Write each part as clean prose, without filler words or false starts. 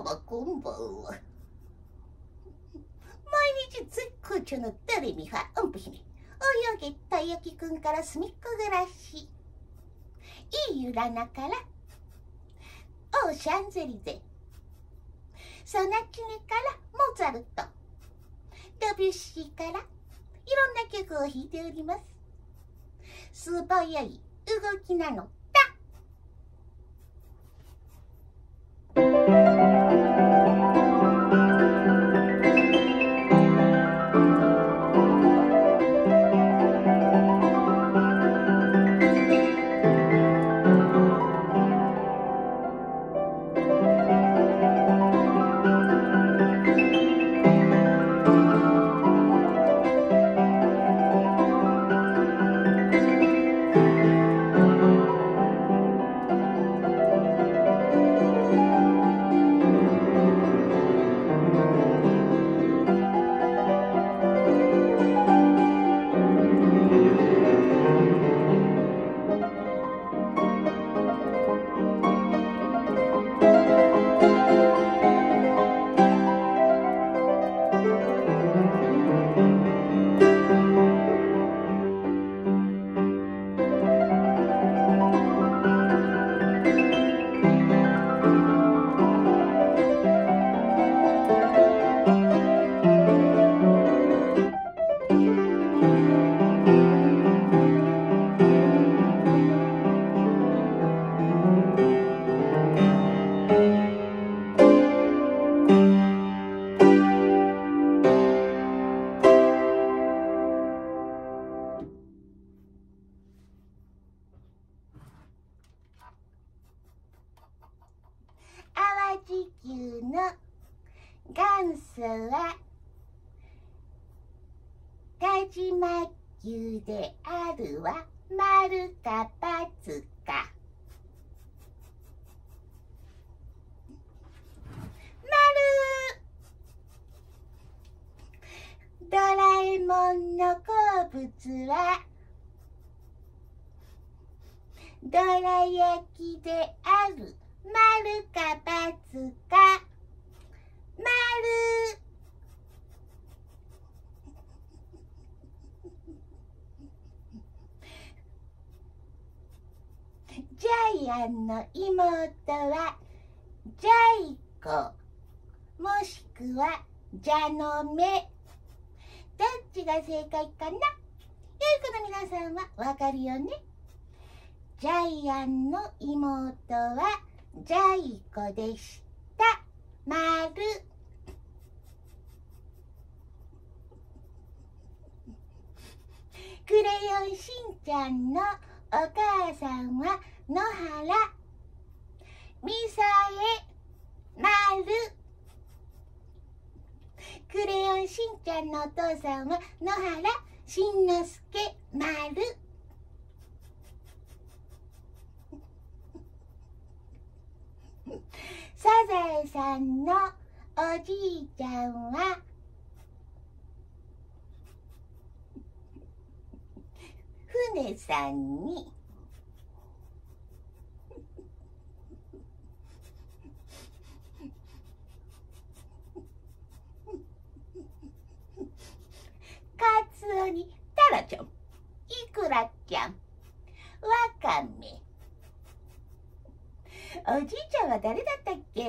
様こんばんは。毎日絶好調のドレミファ音符姫、泳げたい焼きくんからすみっこ暮らし、いいゆらなからオーシャンゼリゼ、ソナチネからモーツァルト、ドビュッシーからいろんな曲を弾いております。素早い動きなのだ。淡路牛の元祖は但馬牛であるわ。丸か×か。ドラえもんの好物はどら焼きである。丸か×か。丸。ジャイアンの妹はジャイ子もしくはジャの目。どっちが正解かな？よい子の皆さんはわかるよね？ジャイアンの妹はジャイ子でした。丸。クレヨンしんちゃんのお母さんは野原みさえ。丸。クレヨンしんちゃんのお父さんは野原しんのすけ。丸。サザエさんのおじいちゃんは船さんにカツオにタラちゃん、イクラちゃん、ワカメ。おじいちゃんは誰だったっけ？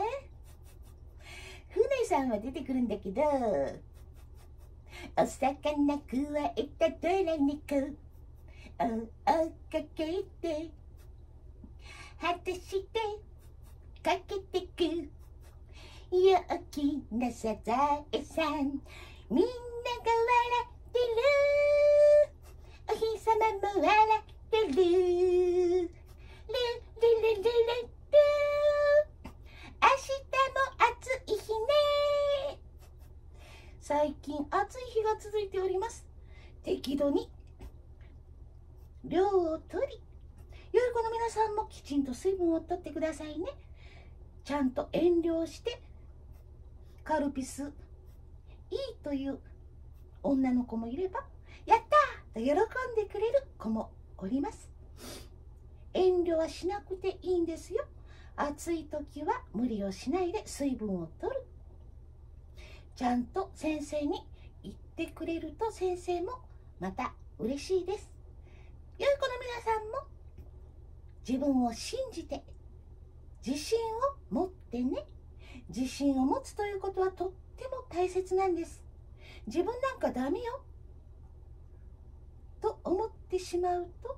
船さんは出てくるんだけど、お魚くわえたドラ猫を追っかけて果たしてかけてく陽気なサザエさん。みんなが笑ってる。お日様も笑ってる。ルルルルルル。明日も暑い日ね。最近暑い日が続いております。適度に量を取り、良い子の皆さんもきちんと水分を取ってくださいね。ちゃんと遠慮してカルピスいいという女の子もいれば、やったーと喜んでくれる子もおります。遠慮はしなくていいんですよ。 暑い時は無理をしないで水分を取る。ちゃんと先生に言ってくれると先生もまた嬉しいです。良い子の皆さんも自分を信じて自信を持ってね。自信を持つということはとっても大切なんです。自分なんかダメよと思ってしまうと、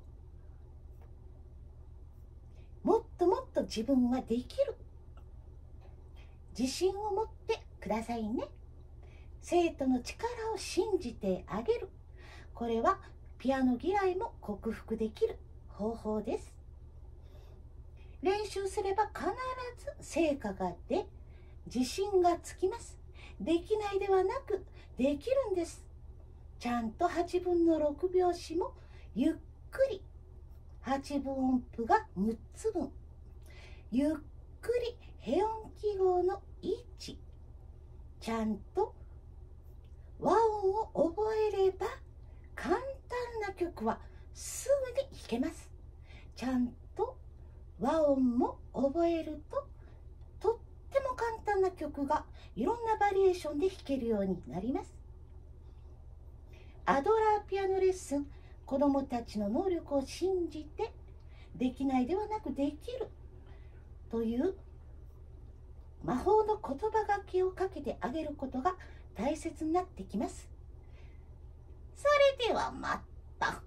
もっともっと自分はできる。自信を持ってくださいね。生徒の力を信じてあげる。これはピアノ嫌いも克服できる方法です。練習すれば必ず成果が出、自信がつきます。できないではなくできるんです。ちゃんと8分の6拍子もゆっくり、8分音符が6つ分、ゆっくりヘ音記号の位置、ちゃんと和音を覚えれば簡単な曲はすぐに弾けます。ちゃんと和音も覚えるととっても簡単な曲がいろんなバリエーションで弾けるようになります。アドラーピアノレッスン、子どもたちの能力を信じてできないではなくできるという魔法の言葉がけをかけてあげることが大切になってきます。それではまた。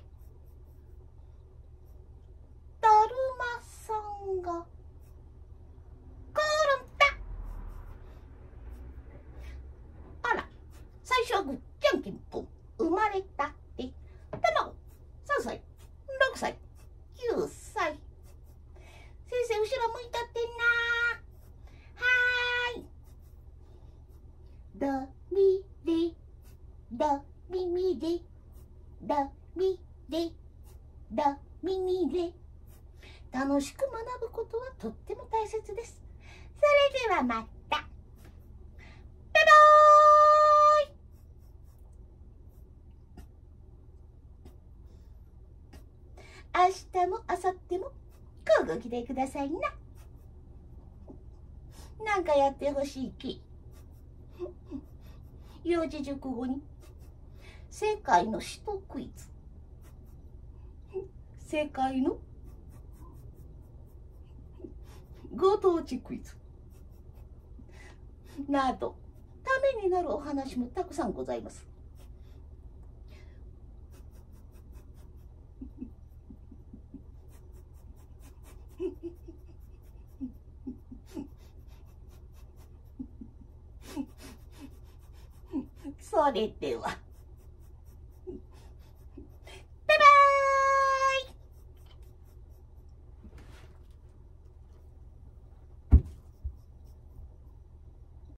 だるまさんが転んだ。あら、最初はぐっちゃんけんぽん。生まれたって卵3歳、6歳、9歳。先生後ろ向いたってんな。はーい。ドミレドミミレドミレドミミレ。楽しく学ぶことはとっても大切です。それではまた。バイバーイ。明日も明後日も乞うご期待くださいな。なんかやってほしいき。四字熟語に世界の首都クイズ、世界のご当地クイズなど、ためになるお話もたくさんございます。それでは。